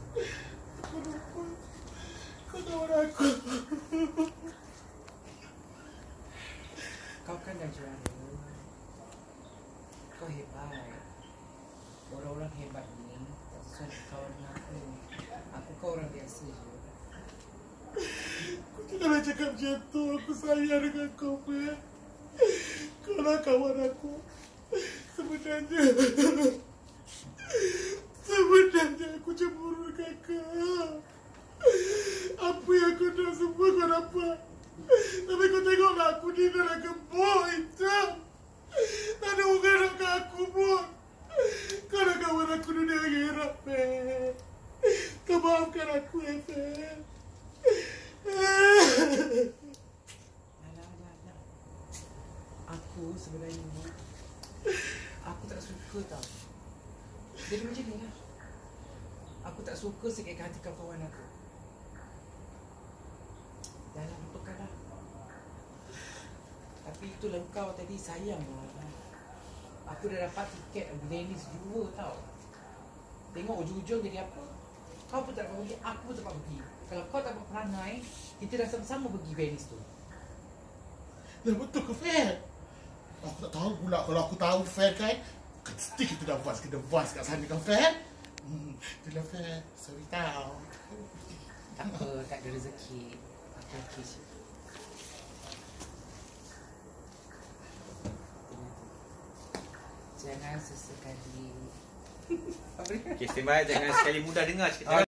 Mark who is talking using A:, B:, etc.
A: Kenapa? Kau kawan aku.
B: Kau kan dah juara. Kau hebat. Orang-orang hebat ni tak sesuai kawan dengan aku. Aku kau orang biasa je.
A: Kau janganlah cakap macam tu. Aku sayang dengan kau, Fer. Kau lah kawan aku. Sebenarnya aku cemburu dengan kau. Apa yang kau nak semua kau dapat. Tapi kau tengoklah aku ni dalam gembok hitam. Tak ada orang nak kat aku pun. Kau dah kawan aku dunia akhirat, Fer. Kau maafkan aku, Fer.
B: Aku sebenarnya aku tak suka tau. Jadi macam ni lah. Aku tak suka sakitkan hati kawan aku. Dah lah, lupakanlah. Tapi itulah kau tadi sayang lah. Aku dah dapat tiket Venice 2 tau. Tengok ujung-ujung jadi apa. Kau pun tak dapat pergi, aku pun tak dapat pergi. Kalau kau tak dapat perangai, kita dah sama-sama pergi Venice tu.
A: Dah betul ke, Fer? Aku tak tahu pula. Kalau aku tahu, Fer kan, mesti kita dah vas kat sana kan, Fer? Itulah, Fer. Sorry tau.
B: Tak apa, tak ada rezeki. Aku okey je. Jangan sesekali.
C: Okay, standby. Jangan sekali mudah dengar cerita.